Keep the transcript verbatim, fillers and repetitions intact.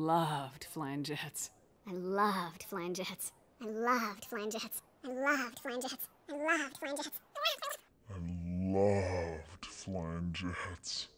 loved flying jets. I loved flying jets. I loved flying jets. I loved flying jets. I loved flying jets. I loved flying jets.